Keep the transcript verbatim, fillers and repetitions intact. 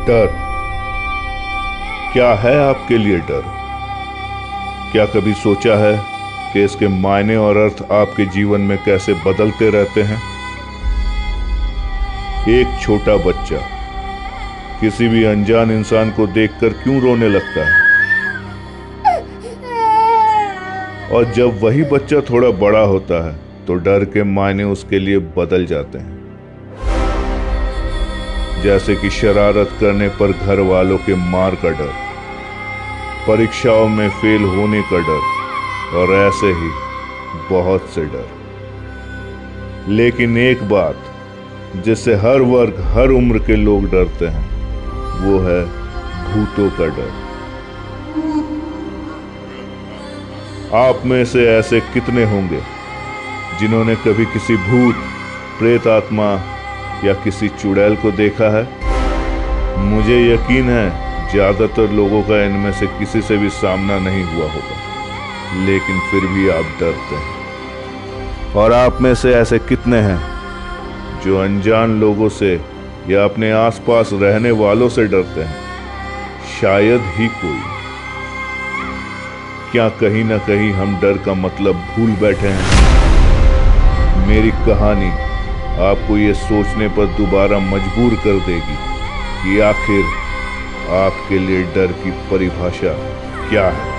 डर क्या है आपके लिए? डर क्या कभी सोचा है कि इसके मायने और अर्थ आपके जीवन में कैसे बदलते रहते हैं? एक छोटा बच्चा किसी भी अनजान इंसान को देखकर क्यों रोने लगता है, और जब वही बच्चा थोड़ा बड़ा होता है तो डर के मायने उसके लिए बदल जाते हैं। जैसे कि शरारत करने पर घर वालों के मार का डर, परीक्षाओं में फेल होने का डर, और ऐसे ही बहुत से डर। लेकिन एक बात जिससे हर वर्ग हर उम्र के लोग डरते हैं वो है भूतों का डर। आप में से ऐसे कितने होंगे जिन्होंने कभी किसी भूत, प्रेत आत्मा या किसी चुड़ैल को देखा है? मुझे यकीन है ज्यादातर लोगों का इनमें से किसी से भी सामना नहीं हुआ होगा, लेकिन फिर भी आप डरते हैं। और आप में से ऐसे कितने हैं जो अनजान लोगों से या अपने आसपास रहने वालों से डरते हैं? शायद ही कोई। क्या कहीं ना कहीं हम डर का मतलब भूल बैठे हैं? मेरी कहानी आपको ये सोचने पर दोबारा मजबूर कर देगी कि आखिर आपके लिए डर की परिभाषा क्या है।